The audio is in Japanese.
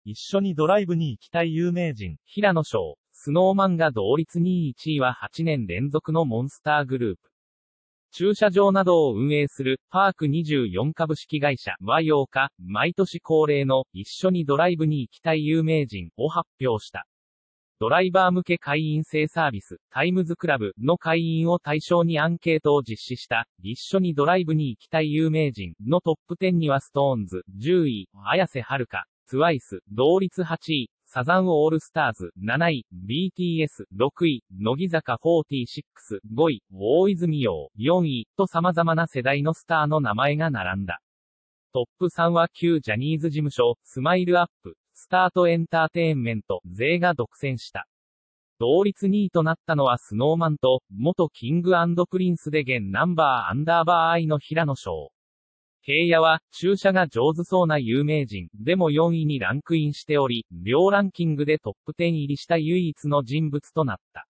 一緒にドライブに行きたい有名人、 平野紫耀、スノーマンが同率2位1位は8年連続のモンスターグループ。駐車場などを運営する、パーク24株式会社は8日、毎年恒例の、一緒にドライブに行きたい有名人を発表した。ドライバー向け会員制サービス、タイムズクラブの会員を対象にアンケートを実施した、一緒にドライブに行きたい有名人のトップ10にはストーンズ、10位、綾瀬はるか、トゥワイス、同率8位、サザンオールスターズ、7位、BTS、6位、乃木坂46、5位、大泉洋、4位、と様々な世代のスターの名前が並んだ。トップ3は旧ジャニーズ事務所、スマイルアップ、スタートエンターテインメント、勢が独占した。同率2位となったのはスノーマンと、元キング&プリンスで現ナンバー&Iの平野紫耀。平野は、駐車が上手そうな有名人、でも4位にランクインしており、両ランキングでトップ10入りした唯一の人物となった。